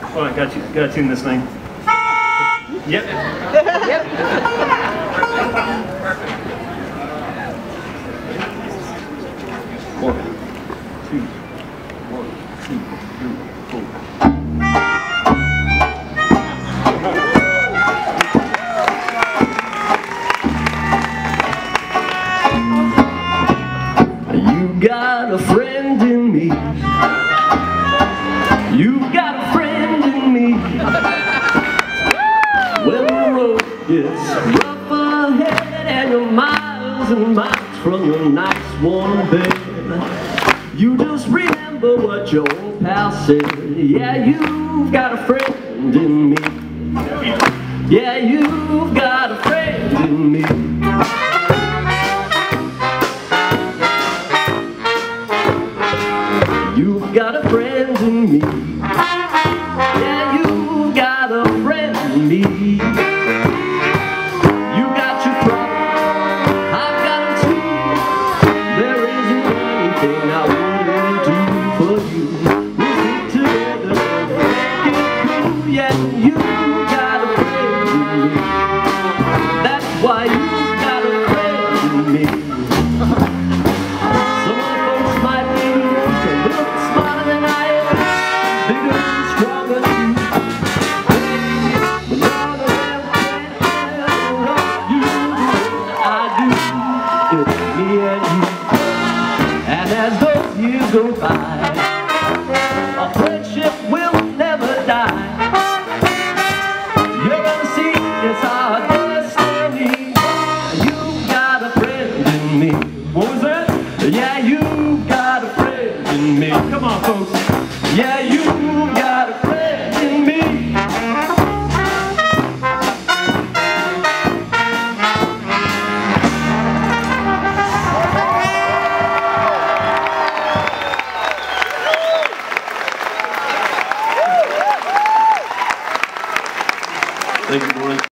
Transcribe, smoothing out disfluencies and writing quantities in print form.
All right, gotta tune this thing. Yep. Yep. One, two, 4. You got a friend in me. You got a friend in me. When the road gets rough ahead and you're miles and miles from your nice warm bed, you just remember what your old pal said. Yeah, you've got a friend in me. Yeah, you've got a friend in me. You've got a friend in me. Yeah, you've got a friend in me. You got your problems, I've got them too. There isn't anything I wouldn't do for you. We stick together and make it cool. Yeah, you've got a friend in me. That's why you've got a friend in me. And as those years go by, our friendship will never die. You're gonna see it's our destiny. You've got a friend in me. What was that? Yeah, you've got a friend in me. Come on, folks. Yeah, you've got a friend in me. Thank you, boys.